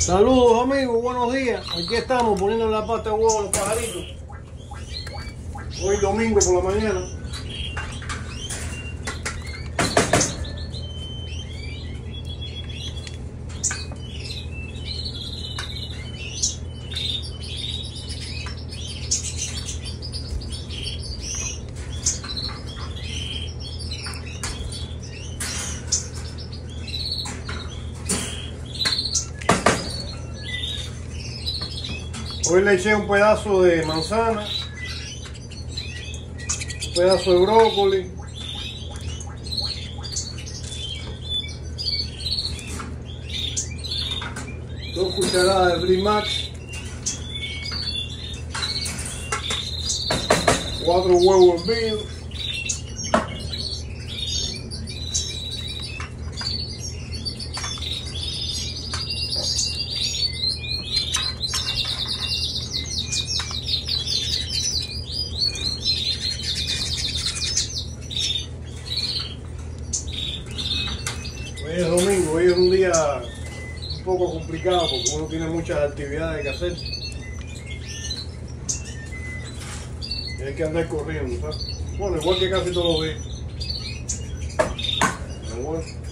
Saludos amigos, buenos días. Aquí estamos poniendo la pasta de huevo a los pajaritos. Hoy domingo por la mañana. Hoy le eché un pedazo de manzana, un pedazo de brócoli, dos cucharadas de Brimax, 4 huevos hervidos, hoy es domingo, hoy es un día un poco complicado porque uno tiene muchas actividades que hacer y hay que andar corriendo, ¿sabes? Bueno, igual que casi todos los días. Pero bueno.